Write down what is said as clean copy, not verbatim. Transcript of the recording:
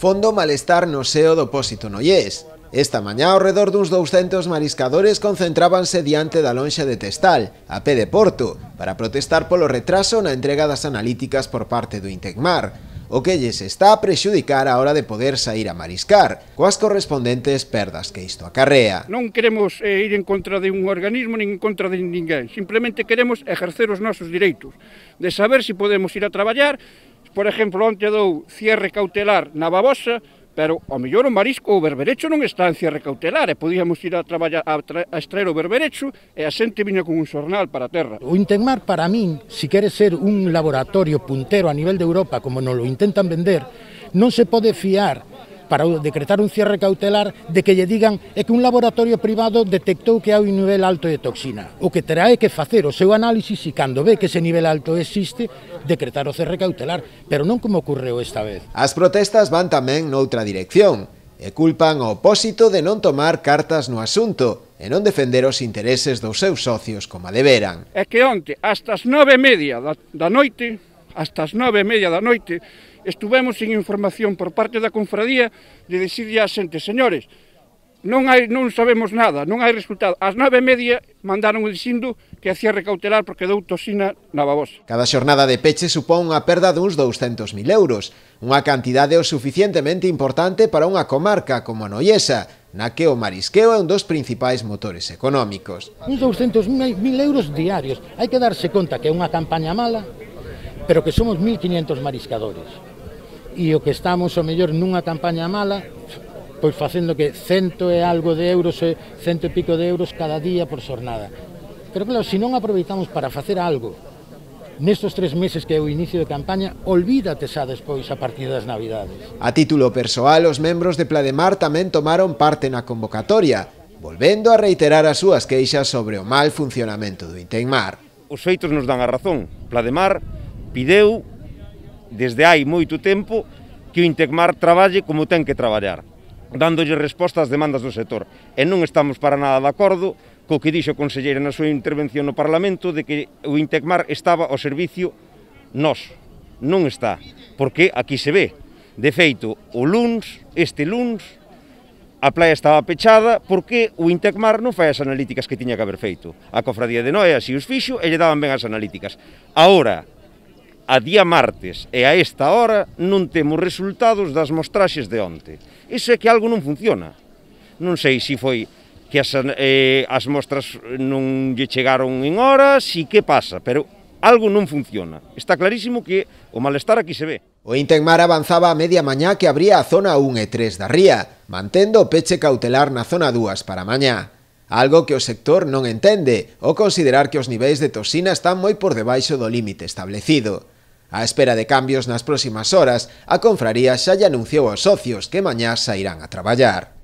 Fondo malestar no seo do Pósito Nollés. Esta mañá, ao redor duns 200 mariscadores concentrábanse diante da lonxa de Testal, a pé de Porto, para protestar polo retraso na entrega das analíticas por parte do Intecmar, o que lles está a prexudicar a hora de poder sair a mariscar, coas correspondentes perdas que isto acarrea. Non queremos ir en contra de un organismo nin en contra de ninguén, simplemente queremos exercer os nosos direitos, de saber se podemos ir a traballar. Por exemplo, onte dou cierre cautelar na babosa, pero ao mellor o marisco ou o berberecho non está en cierre cautelar e podíamos ir a traballar a extraer o berberecho e a xente viña con un xornal para a terra. O Intecmar, para min, si quere ser un laboratorio puntero a nivel de Europa, como nos lo intentan vender, non se pode fiar para decretar un cierre cautelar de que lle digan é que un laboratorio privado detectou que hai un nivel alto de toxina. O que terá é que facer o seu análisis e cando ve que ese nivel alto existe, decretar o cierre cautelar, pero non como ocorreu esta vez. As protestas van tamén noutra dirección e culpan ao Pósito de non tomar cartas no asunto e non defender os intereses dos seus socios como deberan. É que onte, hasta as 9:30 da noite, estuvemos sin información por parte da confradía de dicirlle á xente, señores, non sabemos nada, non hai resultado. Ás 9:30 mandaron dicindo que a cierre cautelar porque dou toxina na babosa. Cada xornada de peche supón unha perda duns 200.000 euros, unha cantidade o suficientemente importante para unha comarca como a Nollesa, na que o marisqueo é un dos principais motores económicos. Uns 200.000 euros diarios. Hai que darse conta que é unha campaña mala, pero que somos 1.500 mariscadores. E o que estamos, o mellor, nunha campaña mala, pois facendo que 100 e algo de euros, 100 e pico de euros cada día por xornada. Pero claro, se non aproveitamos para facer algo nestes 3 meses que é o inicio de campaña, olvídate xa despois a partir das Navidades. A título persoal, os membros de Plademar tamén tomaron parte na convocatoria, volvendo a reiterar as súas queixas sobre o mal funcionamento do Intecmar. Os feitos nos dan a razón. Plademar pideu desde hai moito tempo que o Intecmar traballe como ten que traballar, dándolle resposta ás demandas do sector. E non estamos para nada de acordo co que dixo a conselleira na súa intervención no Parlamento de que o Intecmar estaba ao servicio noso. Non está, porque aquí se ve. De feito, este luns, a playa estaba pechada porque o Intecmar non fai as analíticas que tiña que haber feito. A cofradía de Noia si os fixo e lle daban ben as analíticas. Agora, a día martes e a esta hora non temos resultados das mostraxes de onte. Iso é que algo non funciona. Non sei se foi que as mostras non lle chegaron en horas, si que pasa, pero algo non funciona. Está clarísimo que o malestar aquí se ve. O Intecmar avanzaba a media mañá que abría a zona 1 e 3 da ría, mantendo o peche cautelar na zona 2 para mañá. Algo que o sector non entende, ao considerar que os niveis de toxina están moi por debaixo do límite establecido. A espera de cambios nas próximas horas, a confraría xa lle anunciou aos socios que mañá sairán a traballar.